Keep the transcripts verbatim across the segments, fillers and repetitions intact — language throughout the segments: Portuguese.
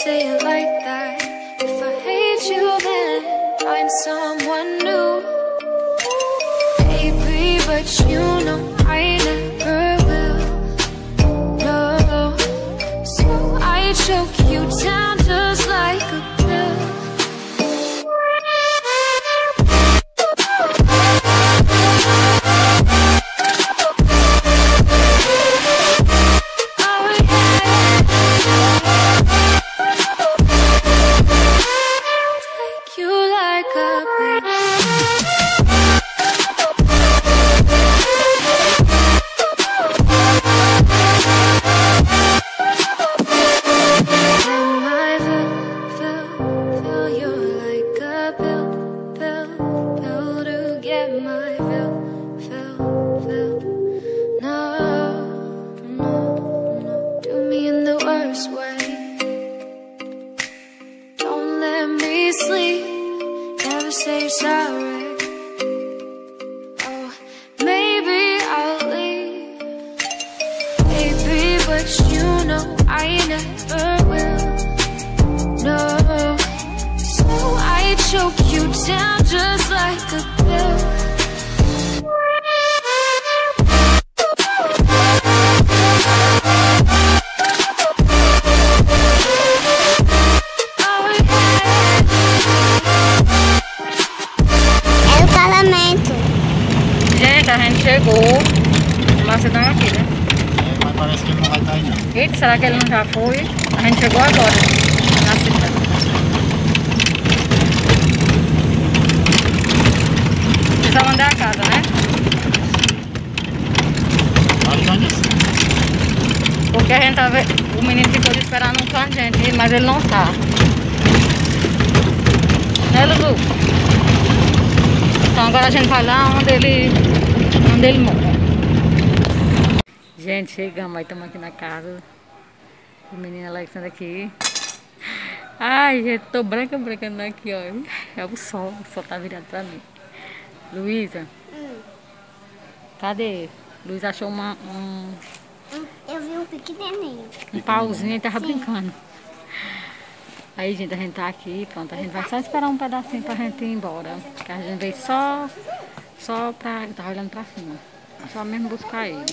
say it like that. If I hate you, then find someone new. Baby, but you know I never will. No, so I choke you down just like a pill. Say sorry. Oh, maybe I'll leave, baby, but you know I never will. No, so I choke you down just like a pill. Gente, a gente chegou no Macedônia aqui, né? É, mas parece que ele não vai estar aí não. Eita, será que ele não já foi? A gente chegou agora na cidade. Precisamos andar a casa, né? Porque a gente tava... O menino ficou esperando com a gente, mas ele não tá. Né, Lulu? Então agora a gente vai lá onde ele, onde ele mora. Gente, chegamos, aí estamos aqui na casa. O menino Alexandre aqui. Ai, gente, tô branca, branca aqui, ó. É o sol, o sol tá virado pra mim. Luísa, hum. Cadê? Luísa achou uma, um... Eu vi um pequenininho. Um pauzinho e tava Sim. brincando. Aí, gente, a gente tá aqui, pronto, a gente vai só esperar um pedacinho pra gente ir embora. Que a gente veio só, só pra... Eu tava olhando pra cima. Só mesmo buscar ele.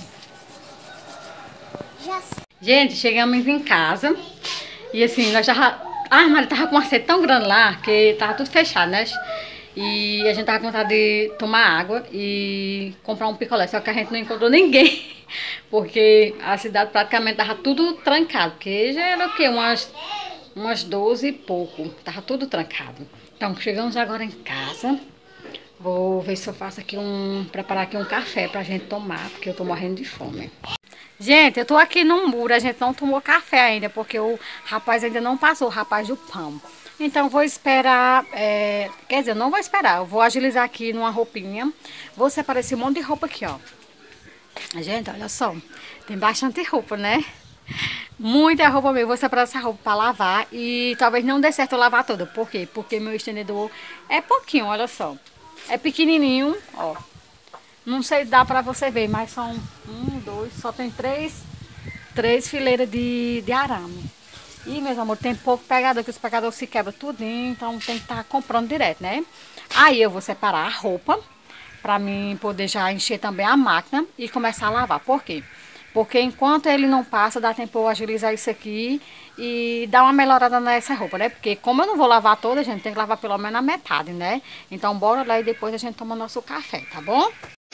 Já... Gente, chegamos em casa. E assim, nós tava... Ah, mas tava com uma sede tão grande lá, que tava tudo fechado, né? E a gente tava com vontade de tomar água e comprar um picolé. Só que a gente não encontrou ninguém. Porque a cidade praticamente tava tudo trancado. Porque já era o quê? Umas... Umas doze e pouco, tava tudo trancado. Então chegamos agora em casa. Vou ver se eu faço aqui um... Preparar aqui um café pra gente tomar, porque eu tô morrendo de fome. Gente, eu tô aqui no muro, a gente não tomou café ainda, porque o rapaz ainda não passou, o rapaz do pão. Então vou esperar, é... quer dizer, eu não vou esperar, eu vou agilizar aqui numa roupinha. Vou separar esse monte de roupa aqui, ó. Gente, olha só, tem bastante roupa, né? Muita roupa mesmo, vou separar essa roupa pra lavar e talvez não dê certo eu lavar toda. Por quê? Porque meu estendedor é pouquinho, olha só. É pequenininho, ó. Não sei se dá pra você ver, mas são um, dois, só tem três, três fileiras de, de arame. E, meus amores, tem pouco pegador, que os pegadores se quebram tudinho, então tem que estar comprando direto, né? Aí eu vou separar a roupa pra mim poder já encher também a máquina e começar a lavar. Por quê? Porque enquanto ele não passa, dá tempo eu agilizar isso aqui e dar uma melhorada nessa roupa, né? Porque como eu não vou lavar toda, a gente tem que lavar pelo menos a metade, né? Então bora lá e depois a gente toma nosso café, tá bom?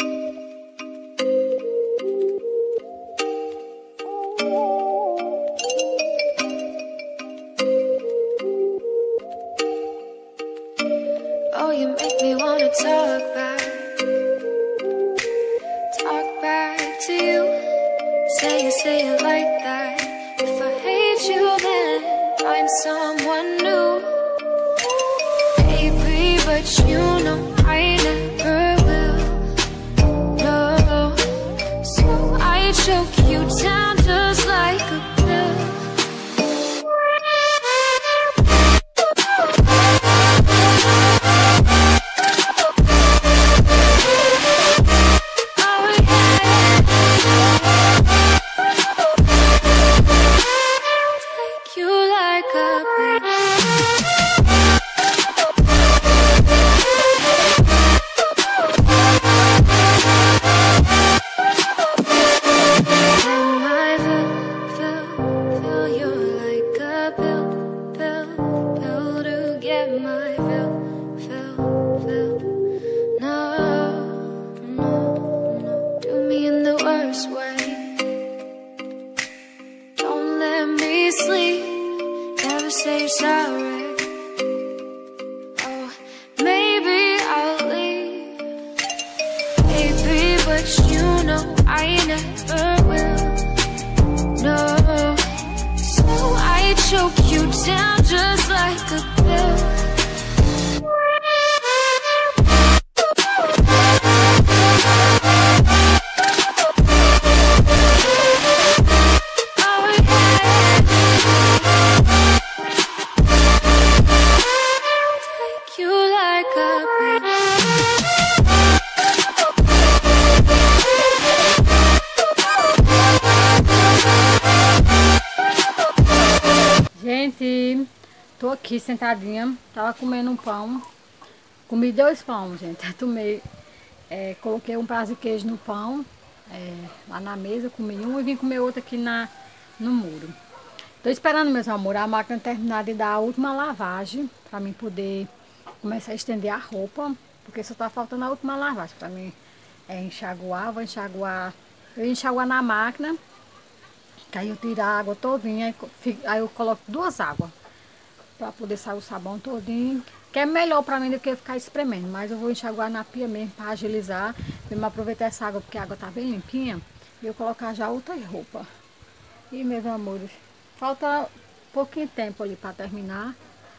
Oh, you make me wanna talk back, talk back to you. Say it, say it like that. If I hate you, then find someone new. Baby, but you know I never will. No, so I choke you down just like a pill. You like a worst way. Don't let me sleep, never say sorry. Oh, maybe I'll leave, baby, but you know I never will. No, so I choke you down just like a pill. Gente, tô aqui sentadinha, tava comendo um pão, comi dois pão, gente, eu tomei, é, coloquei um pedaço de queijo no pão, é, lá na mesa, comi um e vim comer outro aqui na, no muro. Tô esperando, meus amores, a máquina terminar de dar a última lavagem, pra mim poder começar a estender a roupa, porque só tá faltando a última lavagem, pra mim é, enxaguar, vou enxaguar, eu ia enxaguar na máquina, que aí eu tiro a água todinha, aí eu coloco duas águas para poder sair o sabão todinho, que é melhor para mim do que ficar espremendo, mas eu vou enxaguar na pia mesmo para agilizar, mesmo aproveitar essa água porque a água tá bem limpinha e eu colocar já outra roupa. E meus amores, falta pouquinho tempo ali para terminar.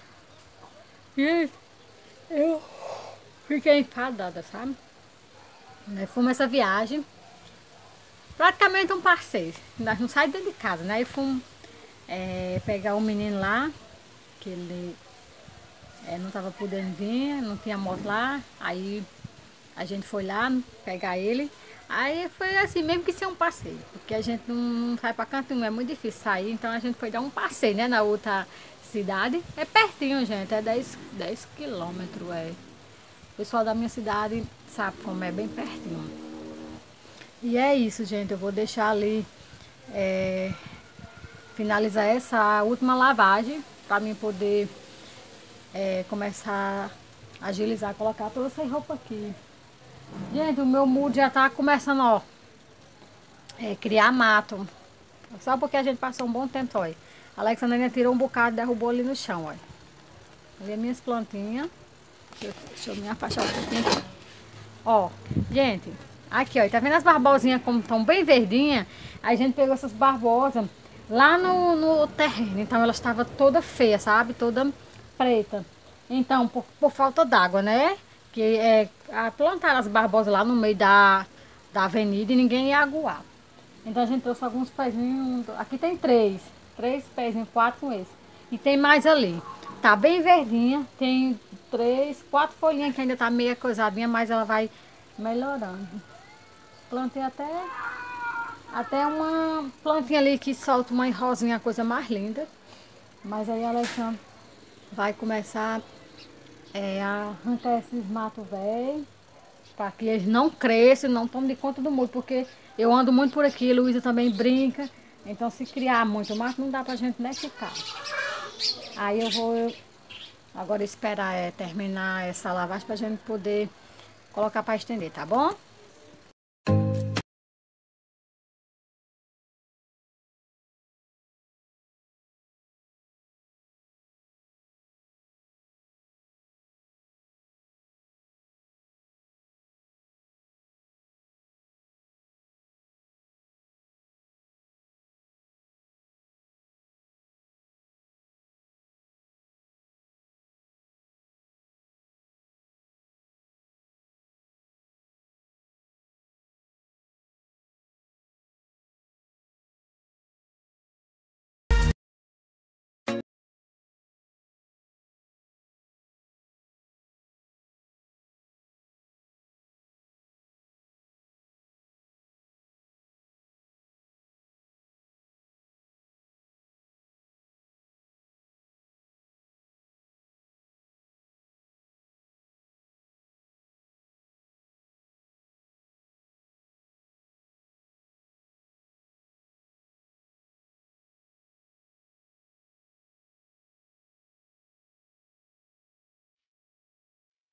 E eu fiquei enfadada, sabe? Fomos essa viagem. Praticamente um passeio, nós não saímos dentro de casa, né? E fomos é, pegar o menino lá, que ele é, não estava podendo vir, não tinha moto lá, aí a gente foi lá pegar ele, aí foi assim, mesmo que ser um passeio, porque a gente não, não sai para canto nenhum, é muito difícil sair, então a gente foi dar um passeio, né, na outra cidade, é pertinho, gente, é dez quilômetros, é. O pessoal da minha cidade sabe como é, bem pertinho. E é isso, gente, eu vou deixar ali é, finalizar essa última lavagem para mim poder é, começar a agilizar, colocar toda essa roupa aqui. Gente, o meu muro já tá começando, ó, é, criar mato, só porque a gente passou um bom tempo, ó. A Alexandrina tirou um bocado, derrubou ali no chão, ó. Ali as minhas plantinhas, deixa eu, deixa eu me afastar um pouquinho aqui. Ó, gente, aqui, ó, tá vendo as barbosinhas como estão bem verdinhas? A gente pegou essas barbosas lá no, no terreno, então elas estavam toda feia, sabe? Toda preta. Então, por, por falta d'água, né? Que é, plantaram as barbosas lá no meio da, da avenida e ninguém ia aguar. Então a gente trouxe alguns pezinhos, aqui tem três, três pezinhos, quatro com esse. E tem mais ali. Tá bem verdinha, tem três, quatro folhinhas que ainda tá meio coisadinha, mas ela vai melhorando. Plantei até, até uma plantinha ali que solta uma rosinha, a coisa mais linda. Mas aí a Alexandre vai começar é, a arrancar esses matos velhos, para que eles não cresçam, não tomem de conta do muro, porque eu ando muito por aqui, Luísa também brinca, então se criar muito mato não dá pra gente nem ficar. Aí eu vou agora esperar é, terminar essa lavagem pra gente poder colocar para estender, tá bom?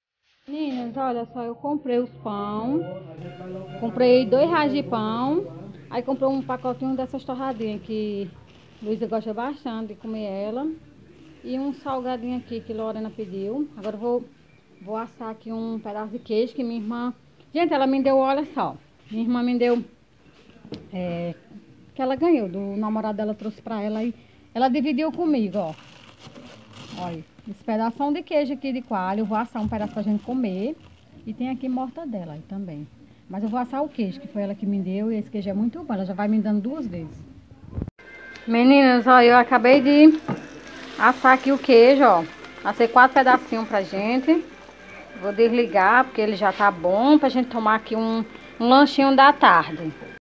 Meninas, olha só, eu comprei os pão, comprei dois reais de pão Aí comprou um pacotinho dessas torradinhas que Luísa gosta bastante de comer ela. E um salgadinho aqui que Lorena pediu. Agora eu vou, vou assar aqui um pedaço de queijo que minha irmã... Gente, ela me deu, olha só. Minha irmã me deu... É, que ela ganhou, do namorado dela, trouxe pra ela e ela dividiu comigo, ó. Olha, esse pedação de queijo aqui de coalho, eu vou assar um pedaço pra gente comer. E tem aqui mortadela aí também. Mas eu vou assar o queijo, que foi ela que me deu, e esse queijo é muito bom, ela já vai me dando duas vezes. Meninas, ó, eu acabei de assar aqui o queijo, ó. Assei quatro pedacinhos pra gente. Vou desligar, porque ele já tá bom, pra gente tomar aqui um, um lanchinho da tarde.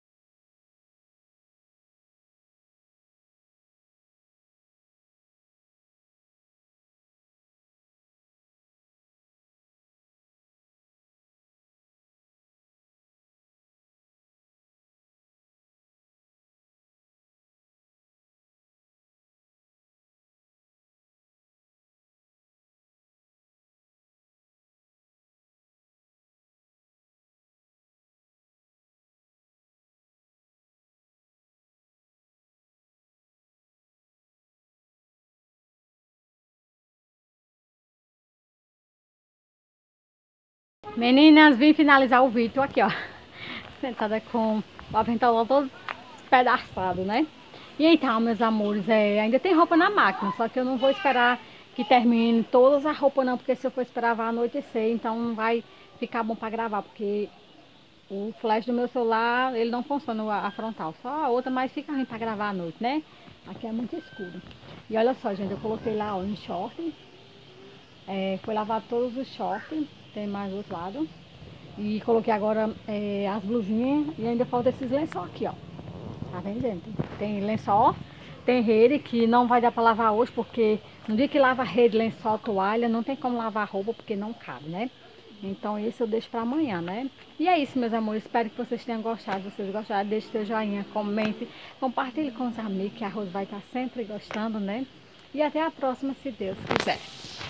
Meninas, vim finalizar o vídeo aqui, ó. Sentada com o aventalão todo despedaçado, né? E então, meus amores, é, ainda tem roupa na máquina, só que eu não vou esperar que termine todas as roupas não, porque se eu for esperar vai anoitecer, então não vai ficar bom pra gravar, porque o flash do meu celular, ele não funciona a, a frontal, só a outra, mas fica ruim pra gravar à noite, né? Aqui é muito escuro. E olha só, gente, eu coloquei lá, ó, em short, é, foi lavar todos os shorts, tem mais do outro lado. E coloquei agora é, as blusinhas e ainda falta esses lençol aqui, ó. Tá vendo, gente? Tem lençol, tem rede que não vai dar pra lavar hoje, porque no dia que lava rede, lençol, toalha, não tem como lavar roupa porque não cabe, né? Então esse eu deixo pra amanhã, né? E é isso, meus amores. Espero que vocês tenham gostado. Se vocês gostaram, deixe seu joinha, comente, compartilhe com os amigos, que a Rose vai estar sempre gostando, né? E até a próxima, se Deus quiser.